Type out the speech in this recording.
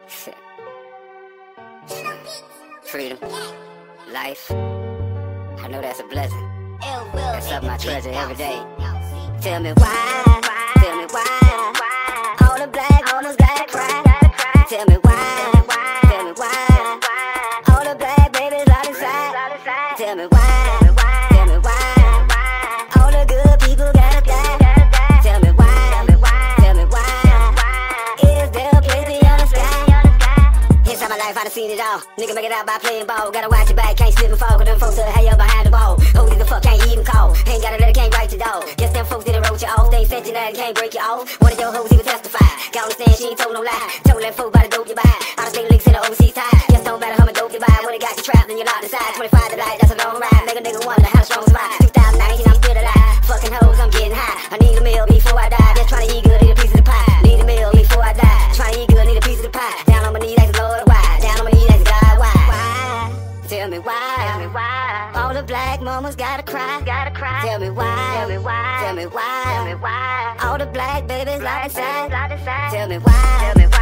Freedom, life, I know that's a blessing. That's up my treasure every day. Tell me why, all the black mamas gotta cry. Tell me why, all the black babies out inside. Tell me why, all the good people gotta die. Tell me why, is there a place beyond the sky? Inside my life I done seen it all. Nigga make it out by playing ball. Gotta watch your back, can't slip and fall. Cause them folks that have you behind the ball. Who the fuck can't even call? Ain't got a letter, can't write your dog. Guess them folks didn't wrote you off. They ain't sent you that, can't break you off. One of your hoes even testify. Got on the stand, she ain't told no lie. Told that folk about the dope you buy. Out of state links in the overseas tie. Just don't matter how much dope you buy. When it got you trapped, then you locked inside. 25 to life, that's a long ride. Make a nigga wonder how strong survive. 2019, I'm still alive. Fucking hoes, I'm getting high. I need a meal before I die. Just tryna eat good, need a piece of the pie. Need a meal before I die. Tryna eat good, need a piece of the pie. Down on my knees, ask the Lord why. Down on my knees, ask God why. Tell me why, all the black mamas gotta cry. Tell me why, all the black babies locked inside. Tell me why.